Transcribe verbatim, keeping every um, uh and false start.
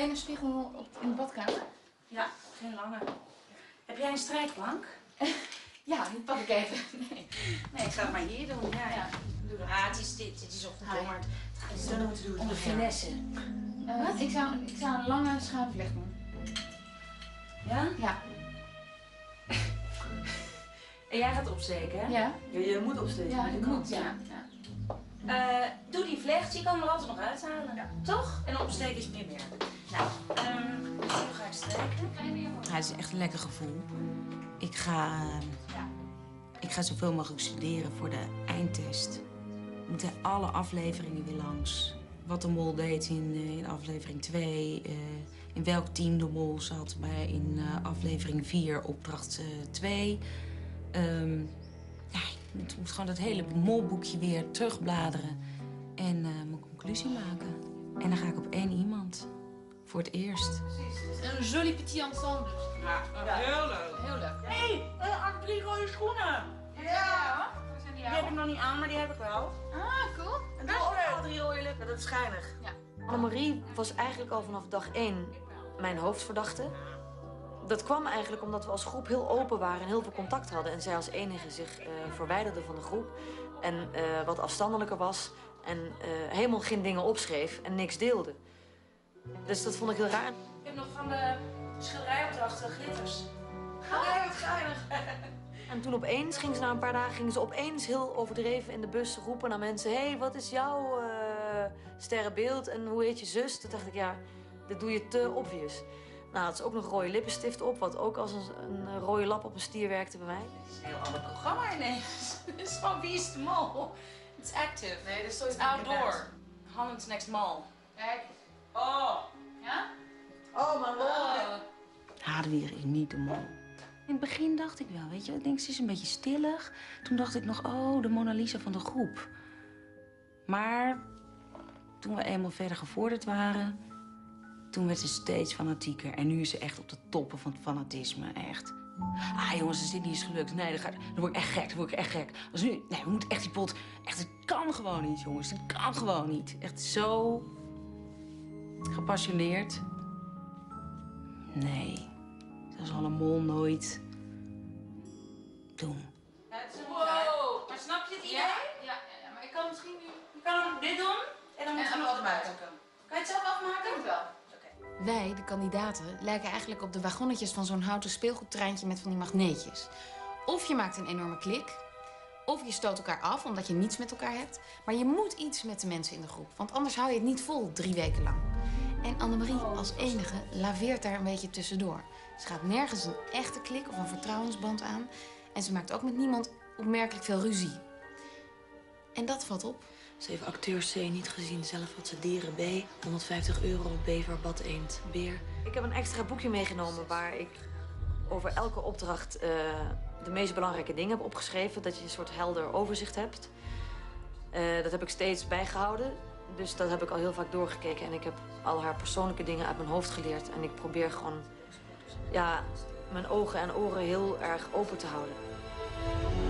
alleen een spiegel op, in de badkamer? Ja, geen lange. Heb jij een strijkplank? Ja, die pak ik even. Nee, nee ik ga het maar hier doen. Ja, ja. Doe dat. Ah, het is, dit, het is al goed hoor, maar het gaat zo om, te doen. om de finesse. Uh, Wat? Ik zou, ik zou een lange schaamvlecht doen. Ja? Ja. En jij gaat opsteken, hè? Ja. Ja, je moet opsteken. Ja, ik moet, ja. ja. Uh, doe die vlecht, je kan er altijd nog uithalen. Ja. Toch? En opsteken is meer werk. Nou, um, nu ga ik strijken. Ja, het is echt een lekker gevoel. Ik ga, uh, ja. ik ga zoveel mogelijk studeren voor de eindtest. We moeten alle afleveringen weer langs. Wat de mol deed in, uh, in aflevering twee. Uh, in welk team de mol zat bij in uh, aflevering vier, opdracht twee. Uh, um, ja, ik moet gewoon dat hele molboekje weer terugbladeren. En uh, mijn conclusie maken. En dan ga ik op één iemand. Voor het eerst. Precies. Een joli petit ensemble. Ja, ja. Heel leuk. Heel leuk. Hé, hey, uh, drie rode schoenen. Ja. Hoe zijn die Die heb ik nog niet aan, maar die heb ik wel. Ah, cool. En dat is leuk. Drie rode lippen, dat is schijnig. Ja. Annemarie was eigenlijk al vanaf dag één mijn hoofdverdachte. Dat kwam eigenlijk omdat we als groep heel open waren en heel veel contact hadden. En zij als enige zich uh, verwijderde van de groep. En uh, wat afstandelijker was. En uh, helemaal geen dingen opschreef en niks deelde. Dus dat vond ik heel raar. Ik heb nog van de schilderijopdrachten glitters. Ja, wat geinig. En toen opeens ging ze na een paar dagen ging ze opeens heel overdreven in de bus roepen naar mensen. Hé, hey, wat is jouw uh, sterrenbeeld en hoe heet je zus? Toen dacht ik, ja, dit doe je te obvious. Nou, het is ook nog rode lippenstift op, wat ook als een, een rode lap op een stier werkte bij mij. Het is een heel ander programma ineens. Het is gewoon Wie is de Mol? Het is active. Nee, dit is zo Het is outdoor. Holland's Next Mall. Kijk. Oh. Ja? Oh, maar wow. Hadewig is niet de mol. In het begin dacht ik wel, weet je, ik denk ze is een beetje stillig. Toen dacht ik nog, oh, de Mona Lisa van de groep. Maar toen we eenmaal verder gevorderd waren, toen werd ze steeds fanatieker. En nu is ze echt op de toppen van het fanatisme, echt. Ah, jongens, als dit niet is gelukt, nee, dan, ga, dan word ik echt gek, dan word ik echt gek. Als nu, nee, we moeten echt die pot, echt, het kan gewoon niet, jongens, het kan gewoon niet. Echt zo gepassioneerd. Nee, dat zal een mol nooit doen. Ja, het is een wow. Maar snap je het idee? Ja? Ja, ja, maar ik kan misschien nu... Je kan dit doen en dan moet je en hem afmaken. afmaken. Kan je het zelf afmaken? Denk wel. Wij, de kandidaten, lijken eigenlijk op de wagonnetjes van zo'n houten speelgoedtreintje met van die magneetjes. Of je maakt een enorme klik, of je stoot elkaar af omdat je niets met elkaar hebt. Maar je moet iets met de mensen in de groep, want anders hou je het niet vol drie weken lang. En Annemarie als enige laveert daar een beetje tussendoor. Ze gaat nergens een echte klik of een vertrouwensband aan. En ze maakt ook met niemand opmerkelijk veel ruzie. En dat valt op. Ze heeft acteur C niet gezien, zelf had ze dieren B. honderdvijftig euro, bever, bad eend, beer. Ik heb een extra boekje meegenomen waar ik over elke opdracht uh, de meest belangrijke dingen heb opgeschreven. Dat je een soort helder overzicht hebt. Uh, dat heb ik steeds bijgehouden. Dus dat heb ik al heel vaak doorgekeken. En ik heb al haar persoonlijke dingen uit mijn hoofd geleerd. En ik probeer gewoon ja, mijn ogen en oren heel erg open te houden.